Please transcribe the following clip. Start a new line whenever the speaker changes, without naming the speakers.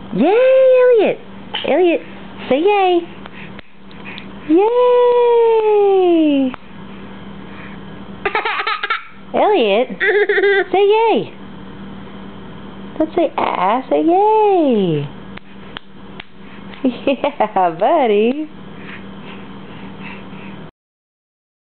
Yay, Elliot! Elliot, say yay! Yay! Elliot, say yay! Don't say ah, say yay! Yeah, buddy!